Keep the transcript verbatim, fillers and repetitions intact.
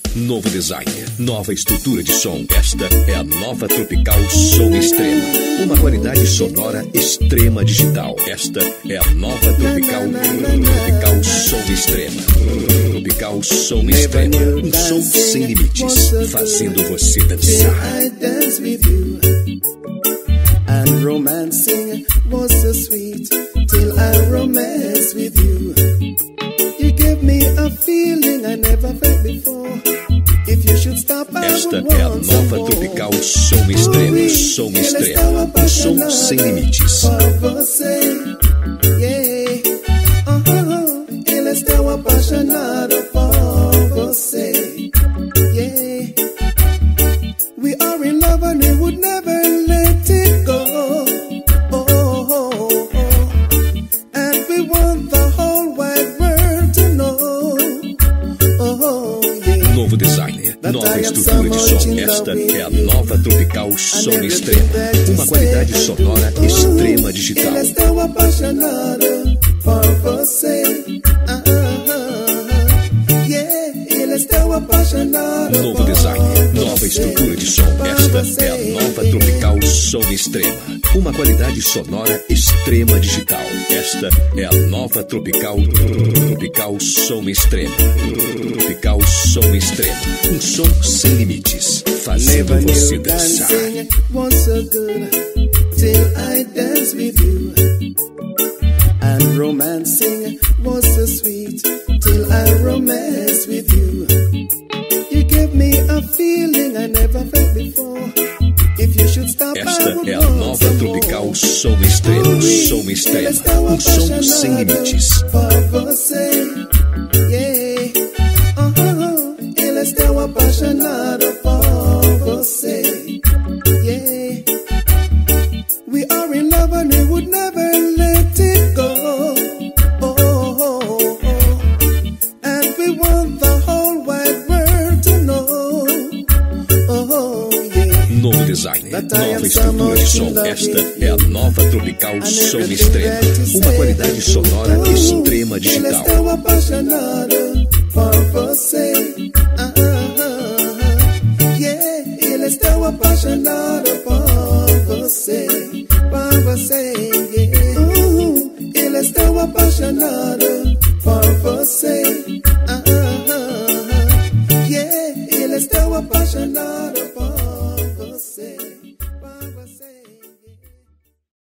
Novo design, nova estrutura de som. Esta é a nova Tropical Som Extrema. Uma qualidade sonora extrema digital. Esta é a nova Tropical, Tropical Som Extrema. Tropical Som Extrema. Um som sem limites, fazendo você dançar. And romancing was so sweet till I romance with you. You give me a feeling I never felt before. If you should stop, I Esta would é a want nova some more. Tropical Som Extrema. Som Extrema. Um som sem limites. Por você, yeah. Oh, ele está apaixonado por você, yeah. We are in love and we would never let it go. Oh, oh, oh, oh. And we want the whole wide world to know. Oh, yeah. Novo design, nova estrutura de som. Esta é a nova Tropical Som Extrema. Uma qualidade sonora extrema digital. Ele está apaixonado por você. Ah, ah, ah. Yeah, ele está apaixonado. Novo design, nova estrutura de som. Esta é a nova Tropical Som Extrema. Uma qualidade sonora extrema digital. Esta é a nova Tropical, Tropical Som Extrema. Tropical Som Extrema. Um som sem limites, fazendo Never você knew dançar. dancing was so good till I dance with you. And romancing was so sweet till I romance with you. You give me a feeling I never felt before. If you should stop, I Esta would é a want nova some Tropical more. Som Extremo. Som Ele Extrema. está Um som sem apaixonado limites. por você, yeah. Oh, oh, oh. Ele está apaixonado por você, yeah. We are in love and we would never let it go. Oh, oh, oh, oh. And we want the whole wide world to know. Oh, oh, yeah. Novo design, nova estrutura de som. Esta é a nova Tropical Som Extrema. Uma qualidade sonora extrema Ele digital. está apaixonado por você. Ah, ah, ah. Yeah, ele está apaixonado por você, por você, yeah. Uh, ele está apaixonado por você.